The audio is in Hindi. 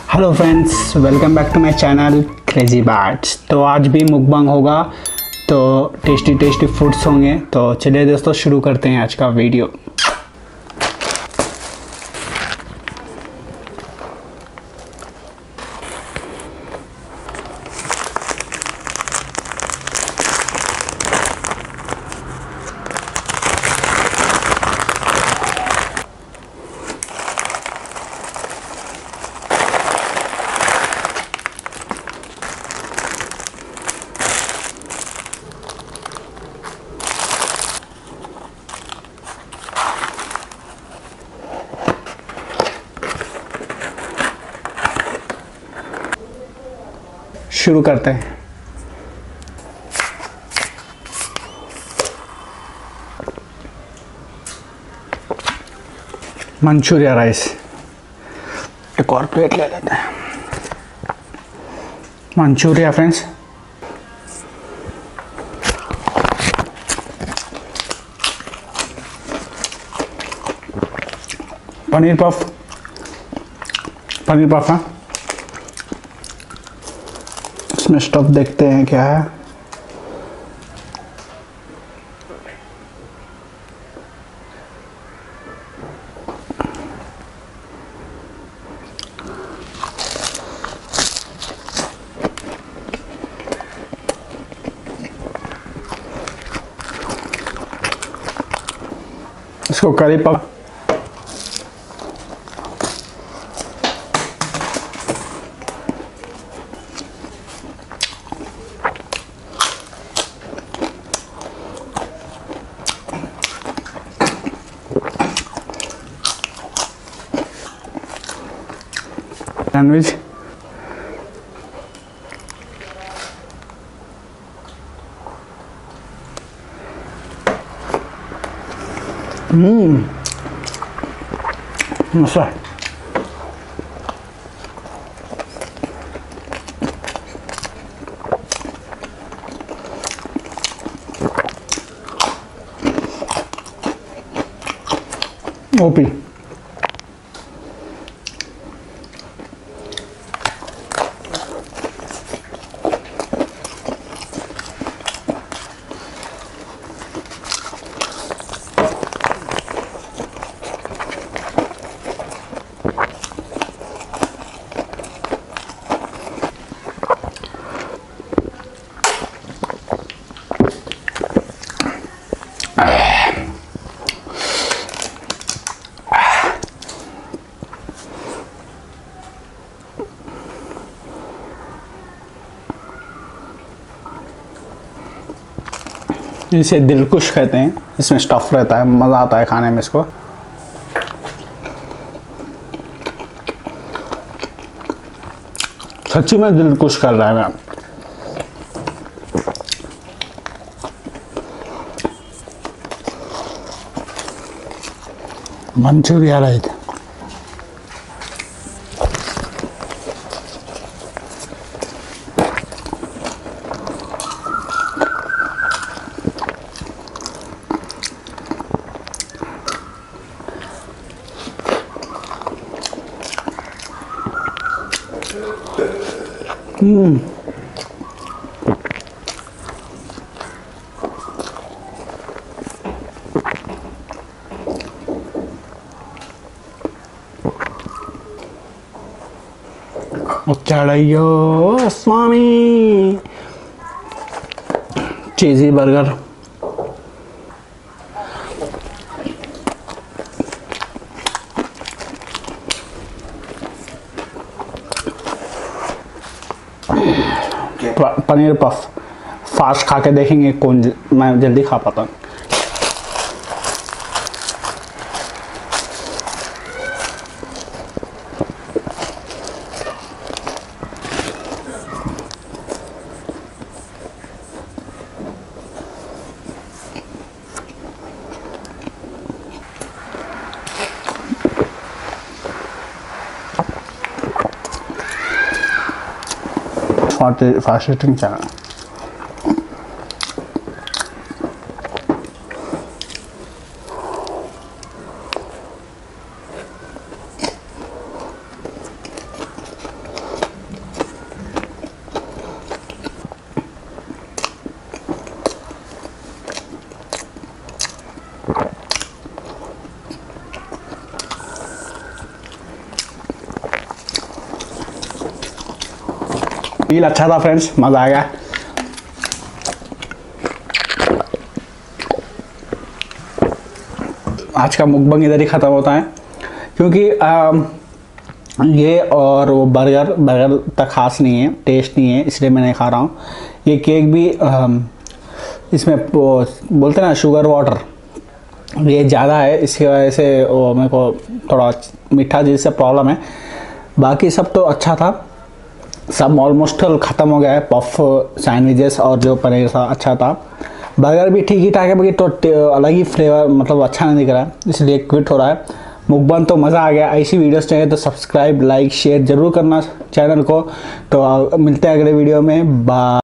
Hello friends, welcome back to my channel crazy bats. तो आज भी मुकबंग होगा, तो टेस्टी टेस्टी फूड्स होंगे। तो चलिए दोस्तों, शुरू करते हैं आज का वीडियो। शुरू करते हैं। मंचूरिया राइस, एक और प्लेट ले लेते हैं। मंचूरिया फ्रेंड्स, पनीर पफ है। इसमें स्टफ देखते हैं क्या है। इसको करी पक सैंडविच, मस्त। ओपी इसे दिलकुश कहते हैं। इसमें स्टफ रहता है, मज़ा आता है खाने में इसको। सच्ची में दिलकुश कर रहा है मैं। मंचूरिया राइस, चढ़ाइयो स्वामी। Cheesy burger, paneer puff. Fast खा के देखेंगे कौन मैं जल्दी खा पाता हूँ। Fast eating channel. मील अच्छा था फ्रेंड्स, मज़ा आ गया। आज का मुकबंग इधर ही ख़त्म होता है, क्योंकि ये और वो बर्गर तक खास नहीं है, टेस्ट नहीं है, इसलिए मैं नहीं खा रहा हूँ। ये केक भी इसमें बोलते हैं ना शुगर वाटर, ये ज़्यादा है, इसकी वजह से वो मेरे को थोड़ा मीठा जिससे प्रॉब्लम है। बाकी सब तो अच्छा था, सब ऑलमोस्ट ख़त्म हो गया है। पफ सैंडविचेस और जो पनीर था अच्छा था। बर्गर भी ठीक ही ठाक है, बाकी तो अलग ही फ्लेवर, मतलब अच्छा नहीं दिख रहा है, इसलिए क्विट हो रहा है। मुकबंग तो मज़ा आ गया। ऐसी वीडियोस चाहिए तो सब्सक्राइब लाइक शेयर ज़रूर करना चैनल को। तो मिलते हैं अगले वीडियो में। बाय।